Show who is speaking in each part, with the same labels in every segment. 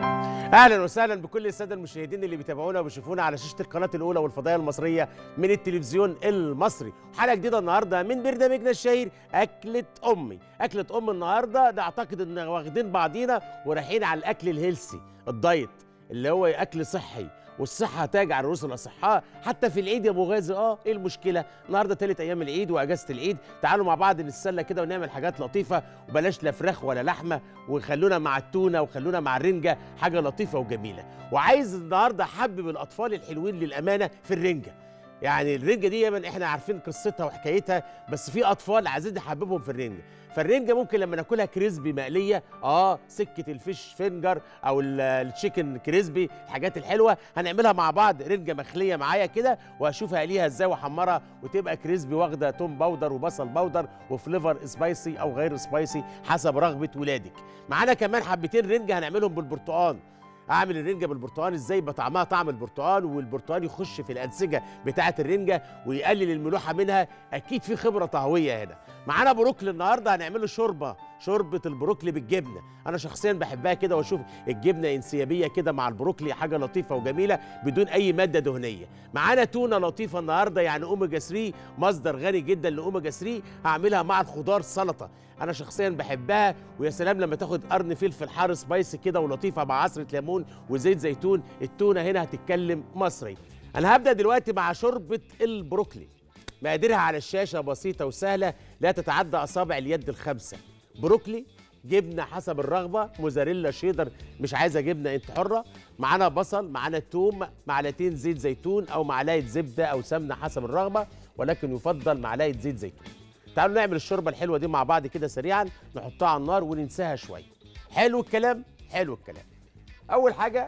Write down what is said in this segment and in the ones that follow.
Speaker 1: اهلا وسهلا بكل الساده المشاهدين اللي بيتابعونا وبيشوفونا على شاشه القناه الاولى والفضائيه المصريه من التلفزيون المصري. حلقه جديده النهارده من برنامجنا الشهير اكله امي. اكله ام النهارده ده اعتقد ان واخدين بعضينا ورايحين على الاكل الهيلسي الدايت اللي هو اكل صحي، والصحه تاج على رؤوس الاصحاء. حتى في العيد يا ابو غازي ايه المشكله؟ النهارده ثالث ايام العيد واجازه العيد، تعالوا مع بعض نتسلى كده ونعمل حاجات لطيفه، وبلاش لا فراخ ولا لحمه، وخلونا مع التونه وخلونا مع الرنجه، حاجه لطيفه وجميله. وعايز النهارده احبب الاطفال الحلوين للامانه في الرنجه. يعني الرنجه دي يمن احنا عارفين قصتها وحكايتها، بس في اطفال عايزين نحببهم في الرنجه. فالرنجه ممكن لما ناكلها كريسبي مقليه، سكه الفيش فينجر او التشيكن كريسبي، الحاجات الحلوه هنعملها مع بعض. رنجه مخليه معايا كده وهشوفها ليها ازاي واحمرها وتبقى كريسبي، واخده توم باودر وبصل باودر وفليفر سبايسي او غير سبايسي حسب رغبه ولادك. معانا كمان حبتين رنجه هنعملهم بالبرتقال. اعمل الرنجه بالبرتقال ازاي؟ يبقى طعمها طعم البرتقال، والبرتقال يخش في الانسجه بتاعه الرنجه ويقلل الملوحه منها. اكيد في خبره طهويه هنا. معانا بروكلي النهارده هنعمله شوربه البروكلي بالجبنه. انا شخصيا بحبها كده، واشوف الجبنه انسيابيه كده مع البروكلي، حاجه لطيفه وجميله بدون اي ماده دهنيه. معانا تونه لطيفه النهارده، يعني اوميجا 3، مصدر غني جدا لاوميجا 3. هعملها مع الخضار سلطه، انا شخصيا بحبها. ويا سلام لما تاخد قرن فلفل حار سبايسي كده ولطيفه مع عصره ليمون وزيت زيتون. التونه هنا هتتكلم مصري. انا هبدا دلوقتي مع شوربه البروكلي. مقاديرها على الشاشه بسيطه وسهله، لا تتعدى اصابع اليد الخمسه. بروكلي، جبنه حسب الرغبه، موزاريلا، شيدر، مش عايزه جبنه انت حره. معانا بصل، معانا توم، معلقتين زيت زيتون او معلقه زبده او سمنه حسب الرغبه، ولكن يفضل معلقه زيت زيتون. تعالوا نعمل الشوربه الحلوه دي مع بعض كده سريعا، نحطها على النار وننساها شويه. حلو الكلام، حلو الكلام. اول حاجه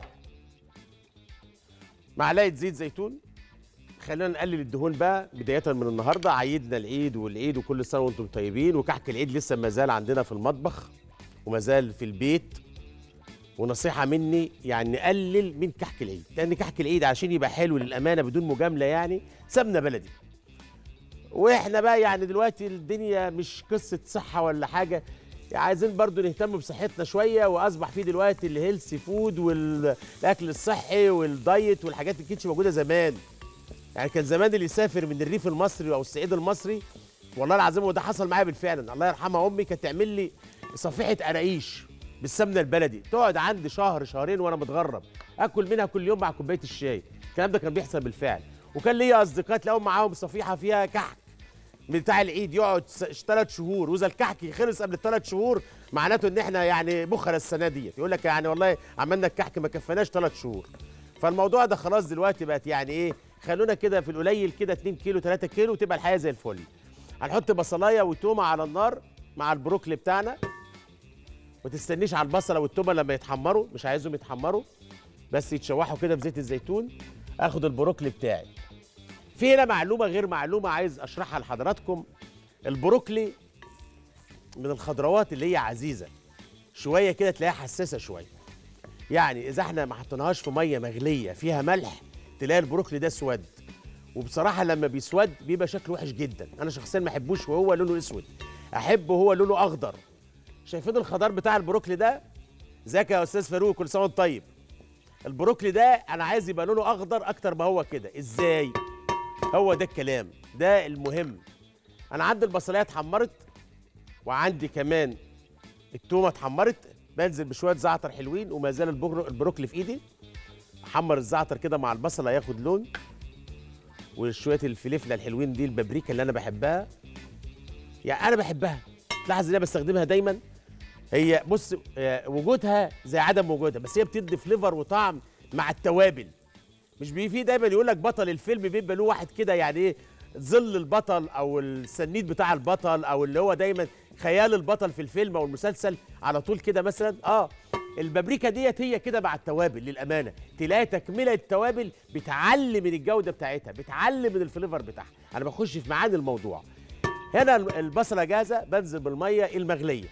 Speaker 1: معلقه زيت زيتون. خلينا نقلل الدهون بقى بدايه من النهارده. عيدنا العيد والعيد وكل سنه وانتم طيبين، وكحك العيد لسه ما زال عندنا في المطبخ وما زال في البيت. ونصيحه مني يعني نقلل من كحك العيد، لان كحك العيد عشان يبقى حلو للامانه بدون مجامله يعني سمنه بلدي. واحنا بقى يعني دلوقتي الدنيا مش قصه صحه ولا حاجه، عايزين برضو نهتم بصحتنا شويه. واصبح في دلوقتي الهيلثي فود والاكل الصحي والدايت والحاجات اللي كانتش موجوده زمان. يعني كان زمان اللي يسافر من الريف المصري او الصعيد المصري، والله العظيم وده حصل معايا بالفعل، الله يرحمها امي كانت تعمل لي صفيحه قراقيش بالسمنه البلدي، تقعد عندي شهر شهرين وانا متغرب، اكل منها كل يوم مع كوبايه الشاي. الكلام ده كان بيحصل بالفعل. وكان ليا اصدقاء تلاقيهم معاهم صفيحه فيها كحك بتاع العيد، يقعد 3 شهور، واذا الكحك خلص قبل ال3 شهور معناته ان احنا يعني بخره السنه دي. يقول لك يعني والله عملنا الكحك ما كفناش 3 شهور. فالموضوع ده خلاص دلوقتي بقت يعني خلونا كده في القليل كده 2 كيلو 3 كيلو وتبقى الحياه زي الفل. هنحط بصلايه وتومه على النار مع البروكلي بتاعنا. ما تستنيش على البصله والتومه لما يتحمروا، مش عايزهم يتحمروا، بس يتشوحوا كده بزيت الزيتون. اخد البروكلي بتاعي. في هنا معلومه غير معلومه عايز اشرحها لحضراتكم. البروكلي من الخضروات اللي هي عزيزه شويه كده، تلاقيها حساسه شويه. يعني اذا احنا ما حطيناهاش في ميه مغليه فيها ملح تلاقي البروكلي ده اسود، وبصراحه لما بيسود بيبقى شكله وحش جدا. انا شخصيا ما احبوش وهو لونه اسود، احبه هو لونه اخضر. شايفين الخضار بتاع البروكلي ده؟ ازيك يا استاذ فاروق، كل سنه وانت طيب. البروكلي ده انا عايز يبقى لونه اخضر اكتر ما هو كده. ازاي؟ هو ده الكلام، ده المهم. انا عندي البصلايه اتحمرت، وعندي كمان التومه اتحمرت. بنزل بشويه زعتر حلوين، وما زال البروكلي في ايدي. احمر الزعتر كده مع البصله ياخد لون، وشويه الفلفله الحلوين دي، البابريكا اللي انا بحبها. يعني انا بحبها، تلاحظ ان انا بستخدمها دايما. هي بص وجودها زي عدم وجودها، بس هي بتدي فليفر وطعم مع التوابل. مش فيه دايما يقول لك بطل الفيلم بيبقى له واحد كده يعني ظل البطل او السنيد بتاع البطل، او اللي هو دايما خيال البطل في الفيلم او المسلسل على طول كده مثلا. البابريكا ديت هي كده مع التوابل للامانه، تلاقي تكمله التوابل بتعلي من الجوده بتاعتها، بتعلي من الفليفر بتاعها. انا بخش في معاني الموضوع. هنا البصله جاهزه، بنزل بالميه المغليه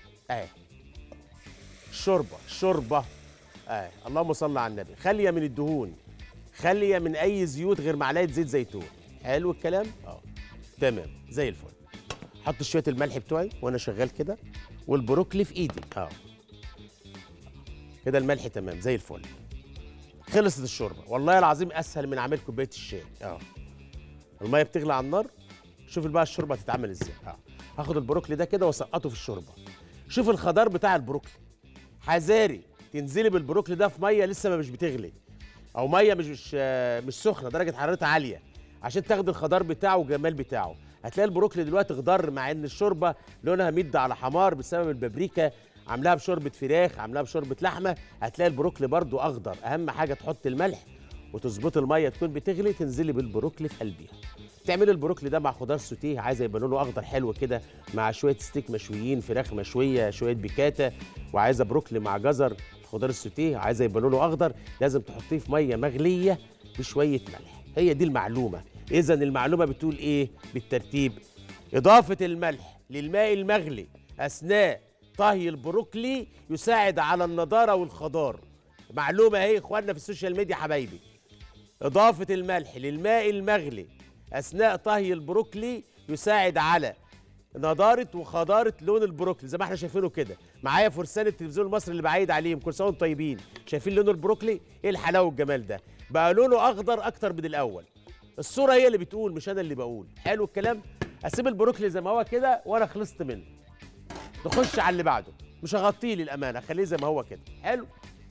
Speaker 1: الشوربه اللهم صل على النبي، خاليه من الدهون، خاليه من اي زيوت غير معلقه زيت زيتون. حلو الكلام. تمام زي الفل. حط شويه الملح بتوعي وانا شغال كده، والبروكلي في ايدي كده الملح تمام زي الفل. خلصت الشوربه، والله العظيم اسهل من عمل كوبايه الشاي. الميه بتغلي على النار. شوف بقى الشوربه هتتعمل ازاي. هاخد البروكلي ده كده واسقطه في الشوربه. شوف الخضار بتاع البروكلي، حذاري تنزلي بالبروكلي ده في ميه لسه ما مش بتغلي، او ميه مش سخنه درجه حرارتها عاليه، عشان تاخد الخضار بتاعه والجمال بتاعه. هتلاقي البروكلي دلوقتي خضار، مع ان الشوربه لونها مد على حمار بسبب البابريكا، عاملاها بشوربه فراخ، عاملاها بشوربه لحمه. هتلاقي البروكلي برضو اخضر. اهم حاجه تحط الملح وتظبط الميه تكون بتغلي، تنزلي بالبروكلي في قلبيها. تعملي البروكلي ده مع خضار سوتيه، عايزه يبقى لونه اخضر حلو كده، مع شويه ستيك مشويين، فراخ مشويه، شويه بيكاتا، وعايزه بروكلي مع جزر. الخضار السوتيه عايزه يبقى لونه اخضر، لازم تحطيه في ميه مغليه بشويه ملح. هي دي المعلومه. اذا المعلومه بتقول ايه بالترتيب؟ اضافه الملح للماء المغلي اثناء طهي البروكلي يساعد على النضاره والخضار. معلومه اهي اخواننا في السوشيال ميديا حبايبي. اضافه الملح للماء المغلي اثناء طهي البروكلي يساعد على نضاره وخضاره لون البروكلي زي ما احنا شايفينه كده. معايا فرسان التلفزيون المصري اللي بعيد عليهم، كل سنه وانتم طيبين. شايفين لون البروكلي؟ ايه الحلاوه والجمال ده؟ بقى لونه اخضر اكتر من الاول. الصوره هي اللي بتقول مش انا اللي بقول. حلو الكلام. اسيب البروكلي زي ما هو كده وانا خلصت منه. نخش على اللي بعده. مش هغطيه للامانه، خليه زي ما هو كده. حلو.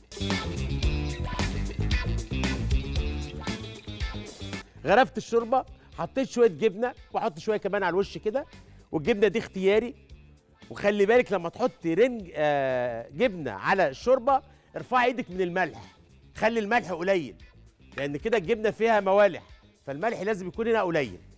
Speaker 1: غرفت الشوربه، حطيت شويه جبنه، واحط شويه كمان على الوش كده، والجبنه دي اختياري. وخلي بالك لما تحط جبنه على الشوربه ارفعي ايدك من الملح، خلي الملح قليل، لان كده الجبنه فيها موالح، فالملح لازم يكون هنا قليل.